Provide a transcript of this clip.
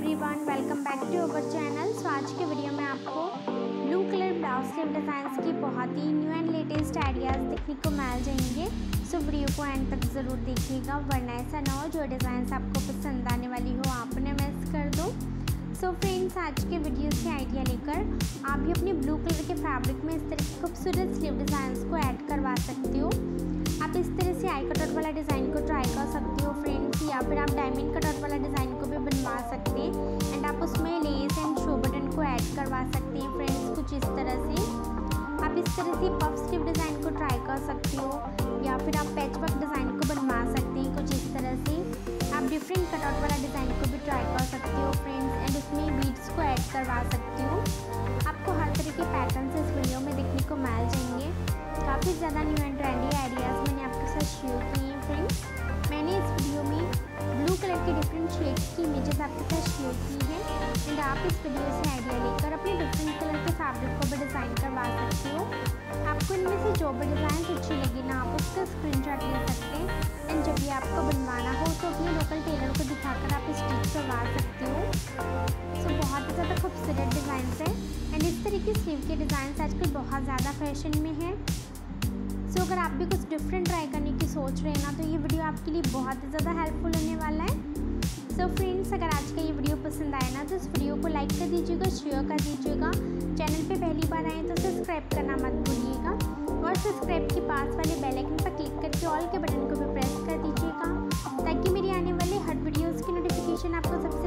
Everyone, welcome back to our channel. So आज के video में आपको blue colour blouse sleeve designs की बहुत ही न्यू एंड लेटेस्ट आइडियाज़ देखने को मिल जाएंगे। सो वीडियो को एंड तक ज़रूर देखिएगा, वरना ऐसा ना हो जो डिज़ाइंस आपको पसंद आने वाली हो आपने मिस कर दो। सो फ्रेंड्स, आज के वीडियो से आइडिया लेकर आप भी अपने ब्लू कलर के फैब्रिक में इस तरह की खूबसूरत स्लीव डिज़ाइंस को ऐड करवा सकते हो। आप इस तरह से आई कटआउट वाला डिज़ाइन को ट्राई कर सकते हो फ्रेंड्स, या फिर आप डायमंड कटआउट वाला डिज़ाइन को भी बनवा सकते हैं एंड आप उसमें लेस एंड शो बटन को ऐड करवा सकते हैं फ्रेंड्स। कुछ इस तरह से आप इस तरह से पफ स्लीव डिज़ाइन को ट्राई कर सकते हो, या फिर आप पैचवर्क डिज़ाइन को बनवा सकते हैं। कुछ इस तरह से आप डिफरेंट कटआउट वाला डिज़ाइन को भी ट्राई कर सकते हो फ्रेंड्स, एंड उसमें बीड्स को ऐड करवा सकते हो। आपको हर तरह के पैटर्न इस वीडियो में देखने को मिल जाएंगे। काफ़ी ज़्यादा न्यू एंड ट्रेंडी आइडियाज़ मैंने आपके साथ शेयर किए हैं फ्रेंड्स। मैंने इस वीडियो में ब्लू कलर के डिफरेंट शेड्स की इमेजेस आपके साथ शेयर की है, एंड आप इस वीडियो से आइडिया लेकर अपने डिफरेंट कलर के फैब्रिक को भी डिज़ाइन करवा सकते हो। आपको इनमें से जो भी डिज़ाइन अच्छी लगी ना, आप उसका स्क्रीनशॉट ले सकते हैं, एंड जब भी आपको बनवाना हो तो अपने लोकल टेलर को दिखाकर आप स्टिच करवा सकते हो। सो बहुत ही ज़्यादा खूबसूरत डिज़ाइन है, एंड इस तरह की स्लीव के डिज़ाइन आजकल बहुत ज़्यादा फैशन में है। सो अगर आप भी कुछ डिफरेंट ट्राई करने की सोच रहे हैं ना, तो ये वीडियो आपके लिए बहुत ही ज़्यादा हेल्पफुल होने वाला है। सो फ्रेंड्स, अगर आज का ये वीडियो पसंद आए ना, तो इस वीडियो को लाइक कर दीजिएगा, शेयर कर दीजिएगा। चैनल पे पहली बार आए तो सब्सक्राइब करना मत भूलिएगा, और सब्सक्राइब के पास वाले बेल आइकन पर क्लिक करके ऑल के बटन को भी प्रेस कर दीजिएगा, ताकि मेरी आने वाले हर वीडियोज़ की नोटिफिकेशन आपको सबसे